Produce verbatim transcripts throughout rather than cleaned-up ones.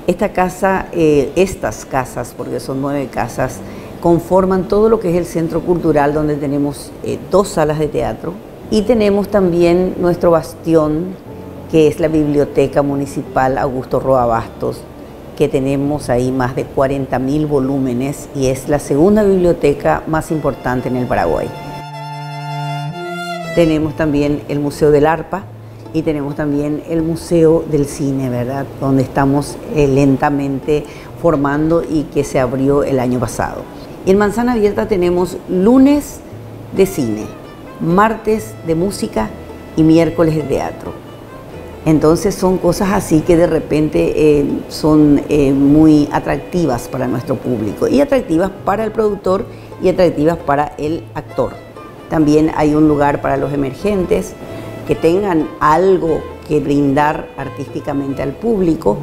Esta casa, eh, estas casas, porque son nueve casas, conforman todo lo que es el centro cultural, donde tenemos eh, dos salas de teatro y tenemos también nuestro bastión, que es la Biblioteca Municipal Augusto Roa Bastos, que tenemos ahí más de cuarenta mil volúmenes y es la segunda biblioteca más importante en el Paraguay. Tenemos también el Museo del Arpa y tenemos también el Museo del Cine, ¿verdad?, donde estamos eh, lentamente formando y que se abrió el año pasado. Y en Manzana Abierta tenemos lunes de cine, martes de música y miércoles de teatro. Entonces son cosas así que de repente eh, son eh, muy atractivas para nuestro público y atractivas para el productor y atractivas para el actor. También hay un lugar para los emergentes que tengan algo que brindar artísticamente al público.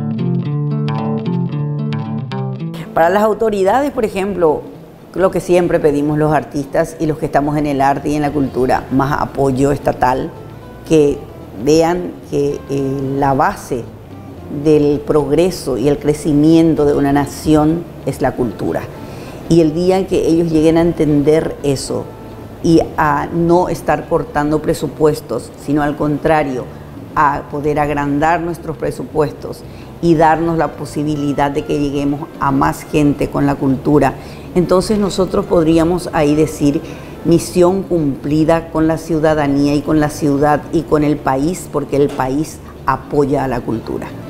Para las autoridades, por ejemplo, lo que siempre pedimos los artistas y los que estamos en el arte y en la cultura, más apoyo estatal, que vean que eh, la base del progreso y el crecimiento de una nación es la cultura. Y el día en que ellos lleguen a entender eso y a no estar cortando presupuestos, sino al contrario, a poder agrandar nuestros presupuestos y darnos la posibilidad de que lleguemos a más gente con la cultura, entonces nosotros podríamos ahí decir misión cumplida con la ciudadanía y con la ciudad y con el país, porque el país apoya a la cultura.